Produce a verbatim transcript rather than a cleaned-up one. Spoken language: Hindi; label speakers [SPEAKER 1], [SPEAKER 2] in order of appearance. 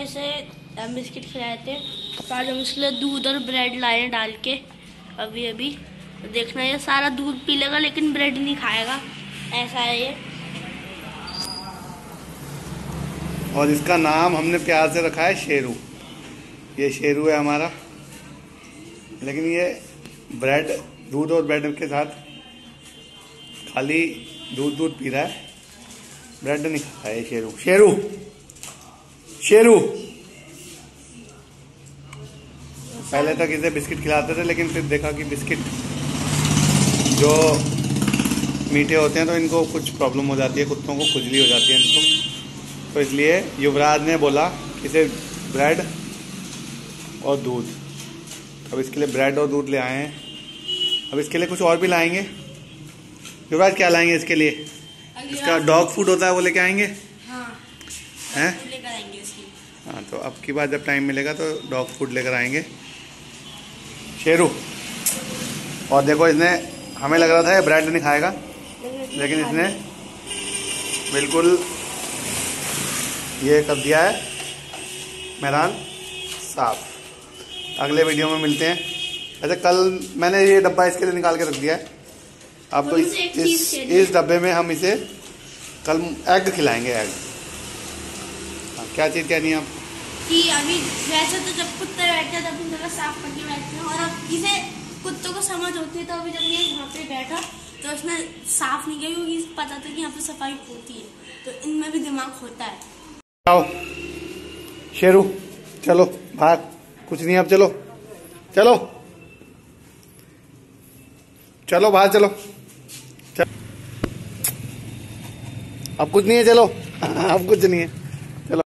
[SPEAKER 1] इसे बिस्किट खिलाए थे, तो आज हम इसके लिए दूध और ब्रेड लाए हैं डाल के अभी अभी। देखना ये सारा दूध पी लेगा लेकिन ब्रेड नहीं खाएगा, ऐसा है ये।
[SPEAKER 2] और इसका नाम हमने प्यार से रखा है शेरू। ये शेरू है हमारा, लेकिन ये ब्रेड दूध और ब्रेड के साथ खाली दूध दूध पी रहा है, ब्रेड नहीं खाता है ये शेरू। शेरू शेरू पहले तक इसे बिस्किट खिलाते थे, लेकिन फिर देखा कि बिस्किट जो मीठे होते हैं तो इनको कुछ प्रॉब्लम हो जाती है, कुत्तों को खुजली हो जाती है इनको, तो इसलिए युवराज ने बोला कि इसे ब्रेड और दूध। अब इसके लिए ब्रेड और दूध ले आए हैं। अब इसके लिए कुछ और भी लाएंगे। युवराज क्या लाएंगे इसके लिए? इसका डॉग फूड होता है वो लेके आएंगे।
[SPEAKER 1] हाँ,
[SPEAKER 2] हैं?
[SPEAKER 1] लेकर आएंगे इसकी।
[SPEAKER 2] हाँ, तो अब की बार जब टाइम मिलेगा तो डॉग फूड लेकर आएंगे शेरू। और देखो, इसने हमें लग रहा था ये ब्रेड नहीं खाएगा, लेकिन इसने बिल्कुल ये कर दिया है मैदान साफ। अगले वीडियो में मिलते हैं। अच्छा, कल मैंने ये डब्बा इसके लिए निकाल के रख दिया है। अब तो इस इस, इस डब्बे में हम इसे कल एग खिलाएंगे। एग हाँ, क्या चीज़ कहनी है आप?
[SPEAKER 1] कि अभी वैसे तो जब कुत्ते बैठते हैं तब जगह साफ करके बैठते हैं, और अब इसे कुत्तों को समझ होती है, तो अभी जब ये यहाँ पे बैठा तो उसने साफ नहीं किया क्योंकि पता था कि यहाँ पे सफाई होती है, तो इनमें भी दिमाग होता है।
[SPEAKER 2] आओ शेरू, चलो भाग, कुछ नहीं, अब चलो चलो चलो बाहर चलो, चलो। अब कुछ नहीं है, चलो अब कुछ नहीं है।